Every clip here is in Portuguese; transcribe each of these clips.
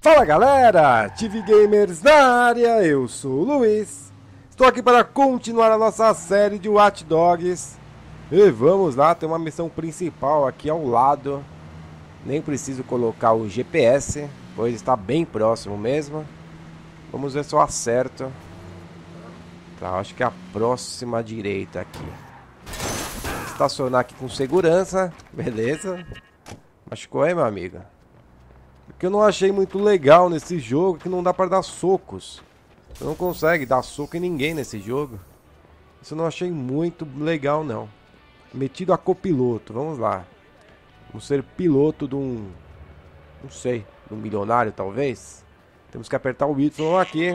Fala galera, TV Gamers na área, eu sou o Luiz. Estou aqui para continuar a nossa série de Watch Dogs. E vamos lá, tem uma missão principal aqui ao lado. Nem preciso colocar o GPS, pois está bem próximo mesmo. Vamos ver se eu acerto. Tá, acho que é a próxima direita aqui. Estacionar aqui com segurança, beleza. Machucou aí, meu amigo? O que eu não achei muito legal nesse jogo é que não dá para dar socos. Você não consegue dar soco em ninguém nesse jogo. Isso eu não achei muito legal, não. Metido a copiloto, vamos lá. Vamos ser piloto de um... não sei, de um milionário talvez. Temos que apertar o Y aqui.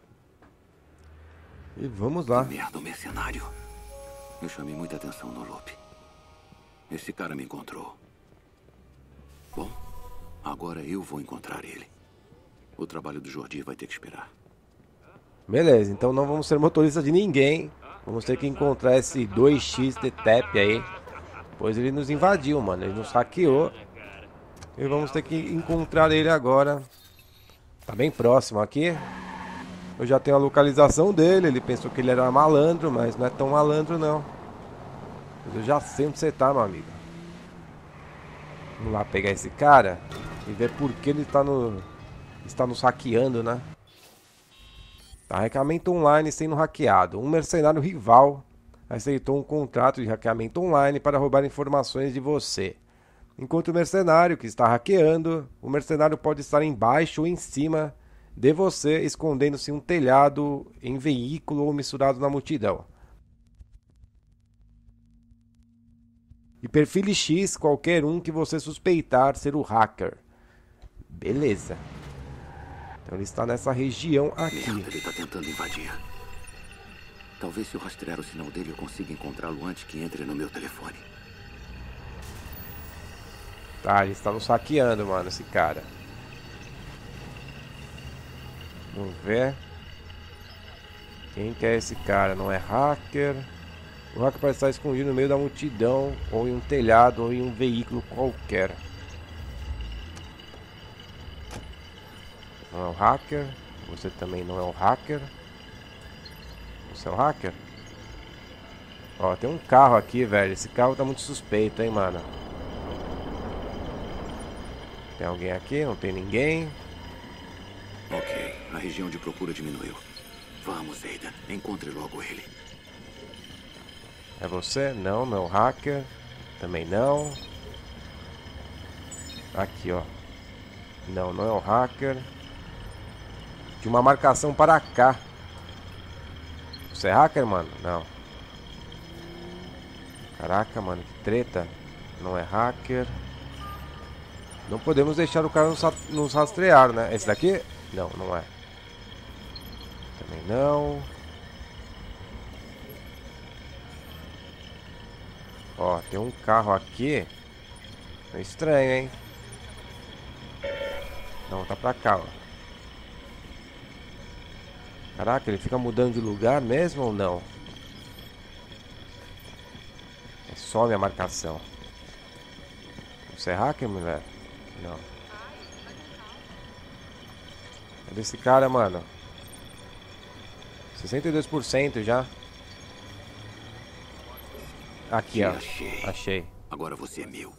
E vamos lá. Que merda, um mercenário. Eu chamei muita atenção no loop. Esse cara me encontrou. Bom, agora eu vou encontrar ele. O trabalho do Jordi vai ter que esperar. Beleza, então não vamos ser motorista de ninguém. Vamos ter que encontrar esse 2x de TAP aí. Pois ele nos invadiu, mano. Ele nos hackeou. E vamos ter que encontrar ele agora. Tá bem próximo aqui. Eu já tenho a localização dele. Ele pensou que ele era malandro, mas não é tão malandro não. Mas eu já sei onde você tá, meu amigo. Vamos lá pegar esse cara e ver por que ele está nos hackeando, né? Tá, hackeamento online sendo hackeado. Um mercenário rival aceitou um contrato de hackeamento online para roubar informações de você. Enquanto o mercenário que está hackeando, o mercenário pode estar embaixo ou em cima de você, escondendo-se em um telhado, em veículo ou misturado na multidão. E perfile X qualquer um que você suspeitar ser o hacker. Beleza. Então ele está nessa região aqui. Merda, ele tá tentando invadir. Talvez se eu rastrear o sinal dele eu consiga encontrá-lo antes que entre no meu telefone. Tá, ele está nos hackeando, mano, esse cara. Vamos ver. Quem que é esse cara? Não é hacker. O hacker parece estar escondido no meio da multidão, ou em um telhado, ou em um veículo qualquer. Não é o hacker. Você também não é o hacker. Você é o hacker? Ó, tem um carro aqui, velho. Esse carro tá muito suspeito, hein, mano. Tem alguém aqui? Não tem ninguém. Ok, a região de procura diminuiu. Vamos, Ada, encontre logo ele. É você? Não, não é o hacker. Também não. Aqui, ó. Não, não é o hacker. De uma marcação para cá. Você é hacker, mano? Não. Caraca, mano, que treta. Não é hacker. Não podemos deixar o cara nos rastrear, né? Esse daqui? Não, não é. Também não. Ó, tem um carro aqui. É estranho, hein? Não, tá pra cá, ó. Caraca, ele fica mudando de lugar mesmo ou não? É só minha marcação. Você é hacker, mulher? Não. Cadê esse cara, mano? 62% já. Aqui, ó. Achei. Agora você é meu.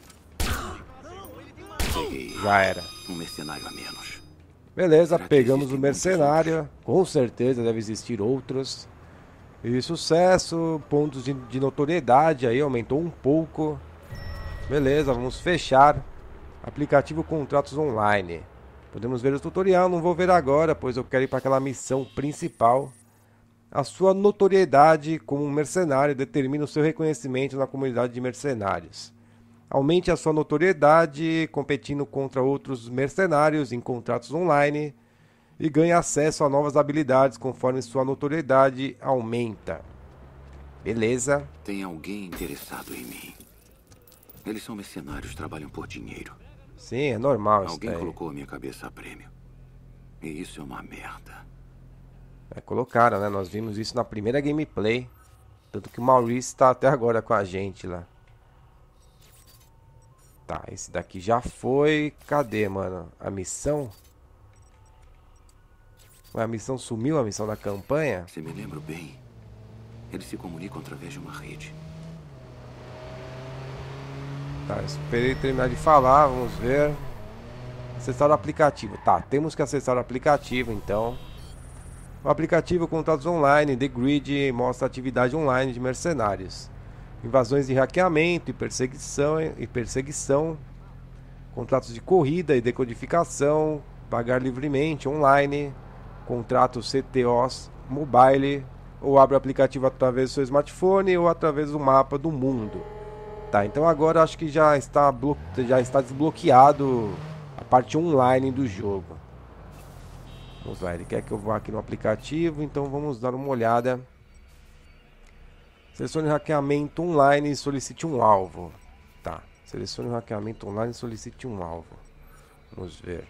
Já era. Um mercenário a menos. Beleza, pegamos o mercenário. Com certeza deve existir outros. E sucesso, pontos de notoriedade aí, aumentou um pouco. Beleza, vamos fechar. Aplicativo contratos online. Podemos ver o tutorial, não vou ver agora, pois eu quero ir para aquela missão principal. A sua notoriedade como um mercenário determina o seu reconhecimento na comunidade de mercenários. Aumente a sua notoriedade competindo contra outros mercenários em contratos online e ganhe acesso a novas habilidades conforme sua notoriedade aumenta. Beleza. Tem alguém interessado em mim. Eles são mercenários, trabalham por dinheiro. Sim, é normal isso. Alguém colocou a minha cabeça a prêmio. E isso é uma merda. Colocaram, né? Nós vimos isso na primeira gameplay. Tanto que o Maurício está até agora com a gente lá. Tá, esse daqui já foi. Cadê, mano? A missão? Ué, a missão sumiu, a missão da campanha? Se me lembro bem, eles se comunicam através de uma rede. Tá, esperei terminar de falar, vamos ver. Acessar o aplicativo. Tá, temos que acessar o aplicativo, então. O aplicativo Contatos Online, The Grid, mostra a atividade online de mercenários. Invasões de hackeamento e perseguição. Contratos de corrida e decodificação. Pagar livremente online. Contratos CTOs mobile. Ou abre o aplicativo através do seu smartphone ou através do mapa do mundo. Tá, então agora acho que já está desbloqueado a parte online do jogo. Vamos lá, ele quer que eu vá aqui no aplicativo, então vamos dar uma olhada. Selecione hackeamento online e solicite um alvo. Tá, selecione hackeamento online e solicite um alvo. Vamos ver.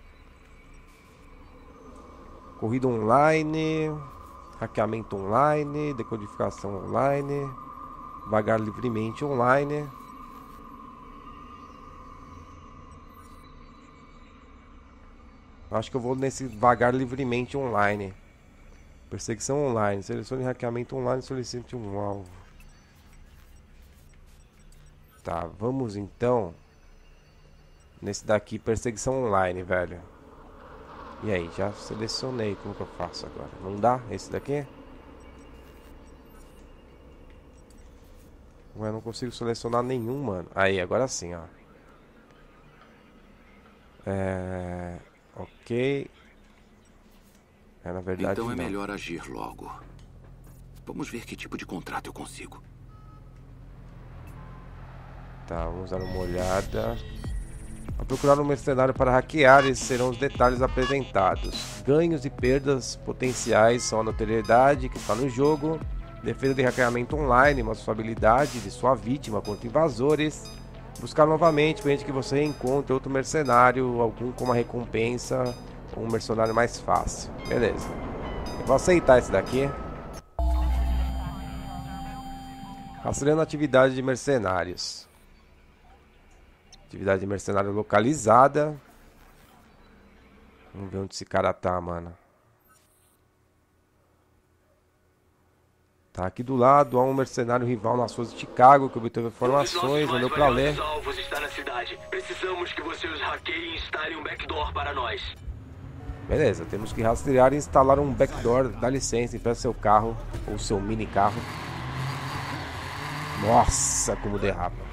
Corrida online, hackeamento online, decodificação online, vagar livremente online. Acho que eu vou nesse vagar livremente online. Perseguição online. Selecione hackeamento online e solicite um alvo. Tá, vamos então nesse daqui, perseguição online, velho. E aí, já selecionei. Como que eu faço agora? Não dá? Esse daqui? Ué, não consigo selecionar nenhum, mano. Aí, agora sim, ó. Ok. Na verdade, então é não. melhor agir logo. Vamos ver que tipo de contrato eu consigo. Tá, vamos dar uma olhada. Ao procurar um mercenário para hackear, esses serão os detalhes apresentados. Ganhos e perdas potenciais são a notoriedade que está no jogo. Defesa de hackeamento online, mostra sua habilidade de sua vítima contra invasores. Buscar novamente, permite que você encontre outro mercenário, algum com uma recompensa, ou um mercenário mais fácil. Beleza. Eu vou aceitar esse daqui. Rastreando a atividade de mercenários. Atividade de mercenário localizada. Vamos ver onde esse cara tá, mano. Tá aqui do lado, há um mercenário rival nas ruas de Chicago que obteve informações, olhou pra ler. Está na cidade. Precisamos que você os hackeie e instale um backdoor para nós. Beleza, temos que rastrear e instalar um backdoor. Dá licença, empresta seu carro ou seu mini carro. Nossa, como derrapa.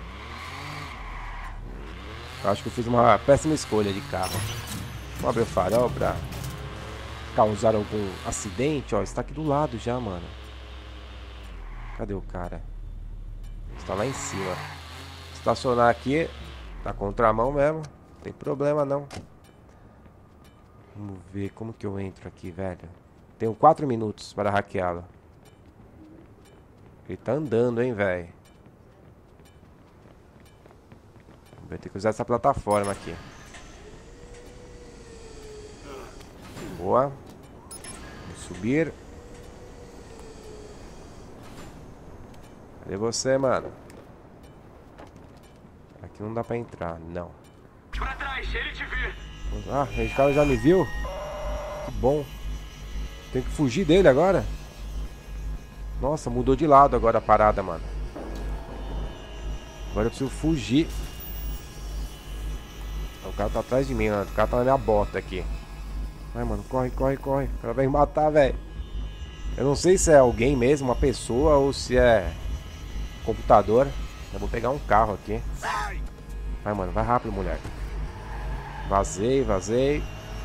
Eu acho que eu fiz uma péssima escolha de carro. Vamos abrir o farol pra causar algum acidente. Ó, está aqui do lado já, mano. Cadê o cara? Está lá em cima. Estacionar aqui. Na contramão mesmo. Não tem problema não. Vamos ver como que eu entro aqui, velho. Tenho 4 minutos para hackeá-lo. Ele tá andando, hein, velho. Vai ter que usar essa plataforma aqui. Boa. Vamos subir. Cadê você, mano? Aqui não dá pra entrar, não. Pra trás, ele te vê. Ah, esse cara já me viu? Que bom. Tem que fugir dele agora? Nossa, mudou de lado agora a parada, mano. Agora eu preciso fugir. O cara tá atrás de mim, mano. O cara tá na minha bota aqui. Vai, mano, corre, corre, corre. O cara vai me matar, velho. Eu não sei se é alguém mesmo, uma pessoa, ou se é computador. Eu vou pegar um carro aqui. Vai, mano, vai rápido, mulher. Vazei, vazei.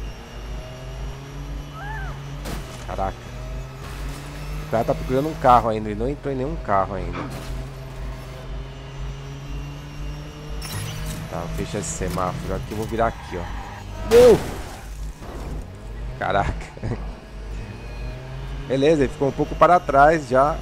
Caraca. O cara tá procurando um carro ainda. Ele não entrou em nenhum carro ainda. Tá, fecha esse semáforo aqui. Eu vou virar aqui, ó. Meu! Caraca. Beleza, ele ficou um pouco para trás já.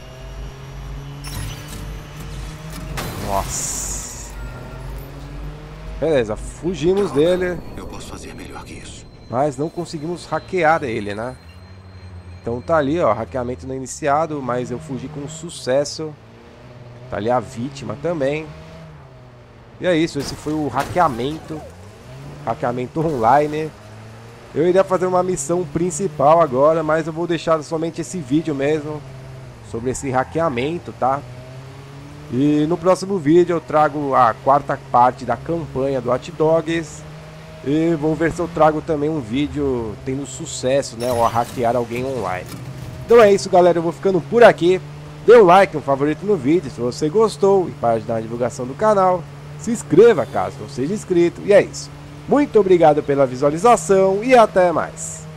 Nossa. Beleza, fugimos dele. Eu posso fazer melhor que isso. Mas não conseguimos hackear ele, né? Então tá ali, ó, hackeamento não iniciado, mas eu fugi com sucesso. Tá ali a vítima também. E é isso, esse foi o hackeamento. Hackeamento online. Eu iria fazer uma missão principal agora, mas eu vou deixar somente esse vídeo mesmo sobre esse hackeamento, tá? E no próximo vídeo eu trago a quarta parte da campanha do Watch Dogs. E vou ver se eu trago também um vídeo tendo sucesso, né? Ou a hackear alguém online. Então é isso, galera. Eu vou ficando por aqui. Dê um like, um favorito no vídeo se você gostou. E para ajudar na divulgação do canal, se inscreva caso não seja inscrito. E é isso. Muito obrigado pela visualização e até mais.